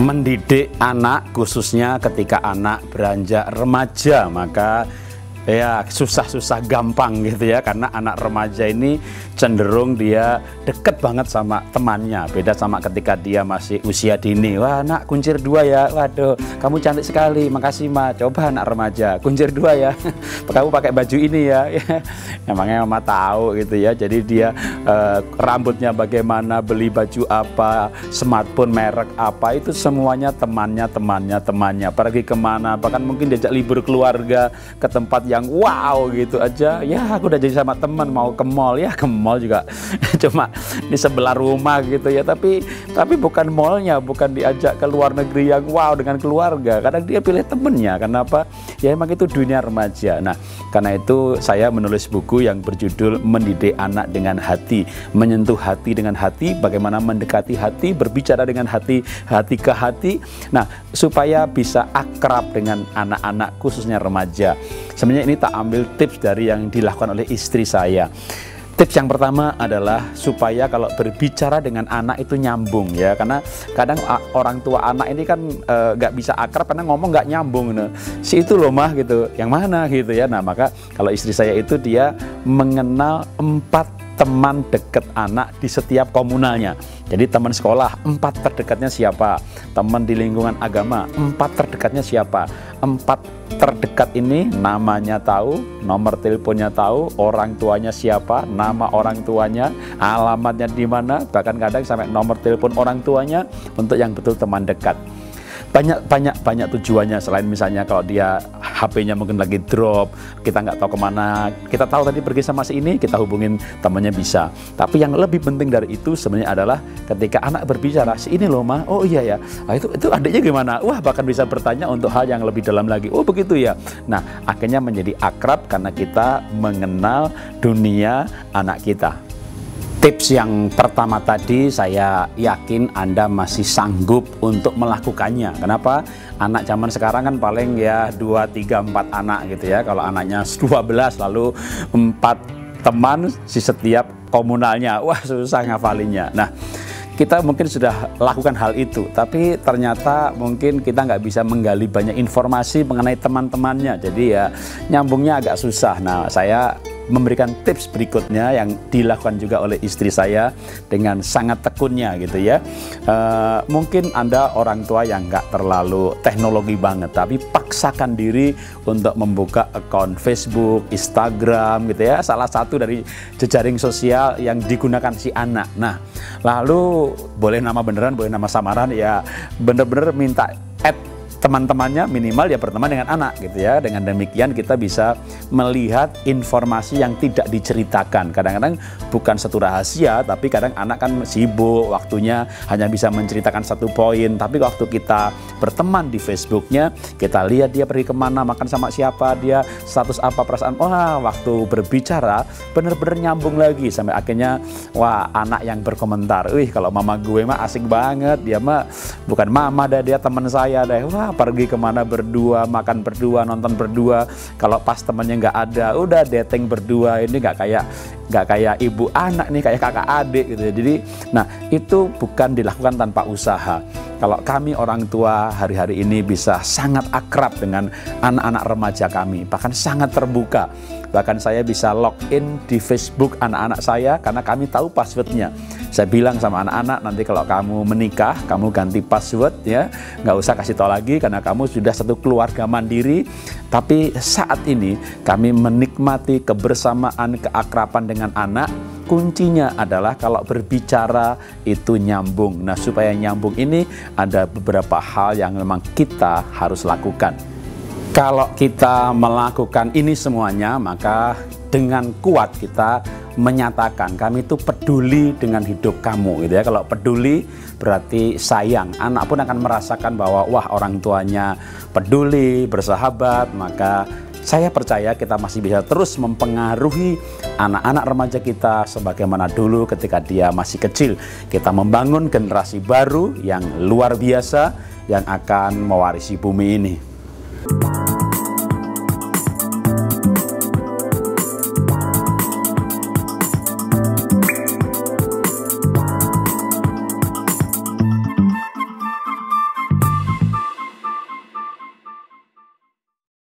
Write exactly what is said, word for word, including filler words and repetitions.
Mendidik anak, khususnya ketika anak beranjak remaja, maka ya susah-susah gampang gitu ya, karena anak remaja ini cenderung dia deket banget sama temannya, beda sama ketika dia masih usia dini. Wah, nak kuncir dua ya, waduh kamu cantik sekali, makasih ma. Coba anak remaja, kuncir dua ya, kamu pakai baju ini ya. Emangnya mama tahu gitu ya. Jadi dia eh, rambutnya bagaimana, beli baju apa, smartphone merek apa, itu semuanya temannya, temannya, temannya. Pergi kemana, bahkan mungkin diajak libur keluarga ke tempat yang wow gitu aja, ya aku udah jadi sama teman, mau ke mall, ya ke mall juga cuma di sebelah rumah gitu ya, tapi tapi bukan mallnya, bukan diajak ke luar negeri yang wow dengan keluarga, karena dia pilih temennya. Kenapa? Ya emang itu dunia remaja. Nah, karena itu saya menulis buku yang berjudul Mendidik Anak dengan Hati, menyentuh hati dengan hati, bagaimana mendekati hati, berbicara dengan hati, hati ke hati, nah supaya bisa akrab dengan anak-anak khususnya remaja. Sebenarnya ini tak ambil tips dari yang dilakukan oleh istri saya. Tips yang pertama adalah supaya kalau berbicara dengan anak itu nyambung ya, karena kadang orang tua anak ini kan nggak e, bisa akrab karena ngomong nggak nyambung. Nah, si itu loh mah gitu, yang mana gitu ya. Nah, maka kalau istri saya itu dia mengenal empat teman dekat anak di setiap komunalnya. Jadi teman sekolah, empat terdekatnya siapa? Teman di lingkungan agama, empat terdekatnya siapa? Empat terdekat ini namanya tahu, nomor teleponnya tahu, orang tuanya siapa, nama orang tuanya, alamatnya di mana, bahkan kadang sampai nomor telepon orang tuanya untuk yang betul teman dekat. Banyak banyak banyak tujuannya, selain misalnya kalau dia H P-nya mungkin lagi drop, kita nggak tahu kemana, kita tahu tadi pergi sama si ini, kita hubungin temannya bisa. Tapi yang lebih penting dari itu sebenarnya adalah ketika anak berbicara, si ini loh mah, oh iya ya, nah, itu itu adiknya gimana? Wah, bahkan bisa bertanya untuk hal yang lebih dalam lagi. Oh begitu ya. Nah, akhirnya menjadi akrab karena kita mengenal dunia anak kita. Tips yang pertama tadi saya yakin Anda masih sanggup untuk melakukannya. Kenapa? Anak zaman sekarang kan paling ya dua, tiga, empat anak gitu ya. Kalau anaknya dua belas lalu empat teman di setiap komunalnya. Wah, susah ngafalinnya. Nah, kita mungkin sudah lakukan hal itu, tapi ternyata mungkin kita nggak bisa menggali banyak informasi mengenai teman-temannya. Jadi ya nyambungnya agak susah. Nah, saya memberikan tips berikutnya yang dilakukan juga oleh istri saya dengan sangat tekunnya gitu ya. E, mungkin Anda orang tua yang nggak terlalu teknologi banget, tapi paksakan diri untuk membuka akun Facebook, Instagram gitu ya, salah satu dari jejaring sosial yang digunakan si anak. Nah, lalu boleh nama beneran, boleh nama samaran, ya bener-bener minta add teman-temannya, minimal ya berteman dengan anak gitu ya. Dengan demikian kita bisa melihat informasi yang tidak diceritakan. Kadang-kadang bukan satu rahasia, tapi kadang anak kan sibuk, waktunya hanya bisa menceritakan satu poin. Tapi waktu kita berteman di Facebooknya, kita lihat dia pergi kemana, makan sama siapa, dia status apa, perasaan. Wah, waktu berbicara bener-bener nyambung lagi, sampai akhirnya wah, anak yang berkomentar, wih kalau mama gue mah asik banget, dia mah bukan mama dah, dia teman saya deh. Wah, pergi kemana berdua, makan berdua, nonton berdua. Kalau pas temannya nggak ada, udah dating berdua. Ini nggak kayak nggak kayak ibu anak nih, kayak kakak adik gitu. Jadi, nah itu bukan dilakukan tanpa usaha. Kalau kami orang tua hari-hari ini bisa sangat akrab dengan anak-anak remaja kami, bahkan sangat terbuka. Bahkan saya bisa login di Facebook anak-anak saya karena kami tahu passwordnya. Saya bilang sama anak-anak, nanti kalau kamu menikah, kamu ganti password ya, nggak usah kasih tahu lagi karena kamu sudah satu keluarga mandiri. Tapi saat ini kami menikmati kebersamaan, keakraban dengan anak. Kuncinya adalah kalau berbicara itu nyambung. Nah, supaya nyambung ini ada beberapa hal yang memang kita harus lakukan. Kalau kita melakukan ini semuanya, maka dengan kuat kita menyatakan kami itu peduli dengan hidup kamu gitu ya. Kalau peduli berarti sayang. Anak pun akan merasakan bahwa wah, orang tuanya peduli, bersahabat. Maka saya percaya kita masih bisa terus mempengaruhi anak-anak remaja kita sebagaimana dulu ketika dia masih kecil. Kita membangun generasi baru yang luar biasa yang akan mewarisi bumi ini.